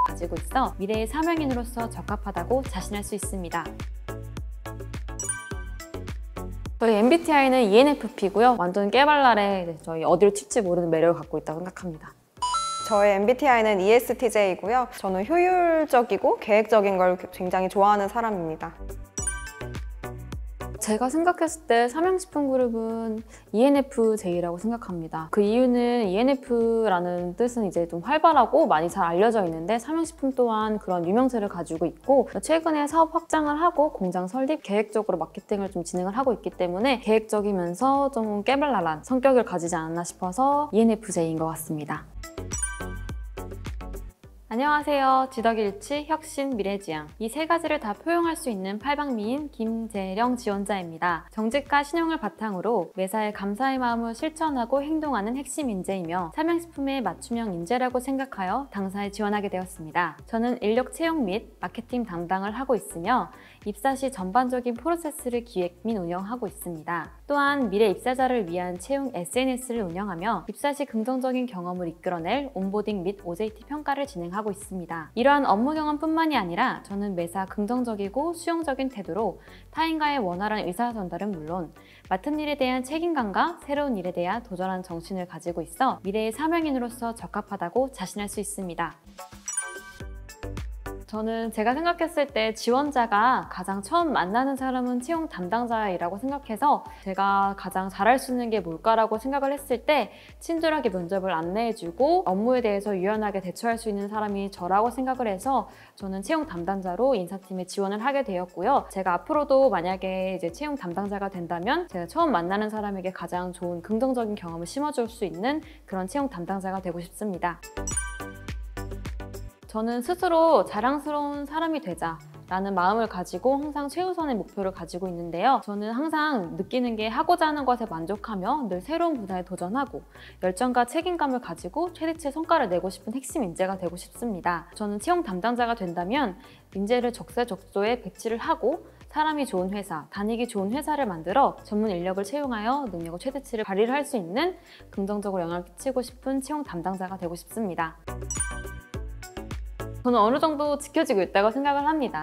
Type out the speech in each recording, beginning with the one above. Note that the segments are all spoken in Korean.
가지고 있어 미래의 사명인으로서 적합하다고 자신할 수 있습니다. 저희 MBTI는 ENFP고요. 완전 깨발랄해 저희 어디로 튈지 모르는 매력을 갖고 있다고 생각합니다. 저의 MBTI는 ESTJ이고요. 저는 효율적이고 계획적인 걸 굉장히 좋아하는 사람입니다. 제가 생각했을 때 사명 싶은 그룹은 ENFJ라고 생각합니다. 그 이유는 ENF라는 뜻은 이제 좀 활발하고 많이 잘 알려져 있는데 사명식품 또한 그런 유명세를 가지고 있고 최근에 사업 확장을 하고 공장 설립, 계획적으로 마케팅을 좀 진행을 하고 있기 때문에 계획적이면서 좀 깨발랄한 성격을 가지지 않았나 싶어서 ENFJ인 것 같습니다. 안녕하세요. 지덕일치, 혁신, 미래지향 이 세 가지를 다 포용할 수 있는 팔방미인 김재령 지원자입니다. 정직과 신용을 바탕으로 매사에 감사의 마음을 실천하고 행동하는 핵심 인재이며 사명식품의 맞춤형 인재라고 생각하여 당사에 지원하게 되었습니다. 저는 인력 채용 및 마케팅 담당을 하고 있으며 입사 시 전반적인 프로세스를 기획 및 운영하고 있습니다. 또한 미래 입사자를 위한 채용 SNS를 운영하며 입사 시 긍정적인 경험을 이끌어낼 온보딩 및 OJT 평가를 진행하고 있습니다. 이러한 업무 경험뿐만이 아니라 저는 매사 긍정적이고 수용적인 태도로 타인과의 원활한 의사 전달은 물론 맡은 일에 대한 책임감과 새로운 일에 대한 도전하는 정신을 가지고 있어 미래의 사명인으로서 적합하다고 자신할 수 있습니다. 저는 제가 생각했을 때 지원자가 가장 처음 만나는 사람은 채용 담당자이라고 생각해서 제가 가장 잘할 수 있는 게 뭘까라고 생각을 했을 때 친절하게 면접을 안내해주고 업무에 대해서 유연하게 대처할 수 있는 사람이 저라고 생각을 해서 저는 채용 담당자로 인사팀에 지원을 하게 되었고요. 제가 앞으로도 만약에 이제 채용 담당자가 된다면 제가 처음 만나는 사람에게 가장 좋은 긍정적인 경험을 심어줄 수 있는 그런 채용 담당자가 되고 싶습니다. 저는 스스로 자랑스러운 사람이 되자 라는 마음을 가지고 항상 최우선의 목표를 가지고 있는데요. 저는 항상 느끼는 게 하고자 하는 것에 만족하며 늘 새로운 분야에 도전하고 열정과 책임감을 가지고 최대치의 성과를 내고 싶은 핵심 인재가 되고 싶습니다. 저는 채용 담당자가 된다면 인재를 적재적소에 배치를 하고 사람이 좋은 회사, 다니기 좋은 회사를 만들어 전문 인력을 채용하여 능력을 최대치를 발휘를 할 수 있는 긍정적으로 영향을 끼치고 싶은 채용 담당자가 되고 싶습니다. 저는 어느 정도 지켜지고 있다고 생각을 합니다.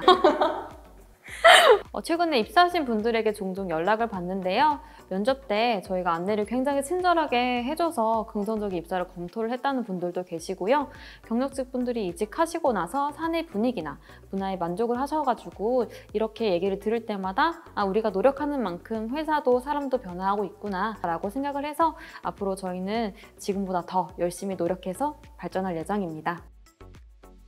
최근에 입사하신 분들에게 종종 연락을 받는데요. 면접 때 저희가 안내를 굉장히 친절하게 해줘서 긍정적인 입사를 검토를 했다는 분들도 계시고요. 경력직 분들이 이직하시고 나서 사내 분위기나 문화에 만족을 하셔가지고 이렇게 얘기를 들을 때마다 우리가 노력하는 만큼 회사도 사람도 변화하고 있구나 라고 생각을 해서 앞으로 저희는 지금보다 더 열심히 노력해서 발전할 예정입니다.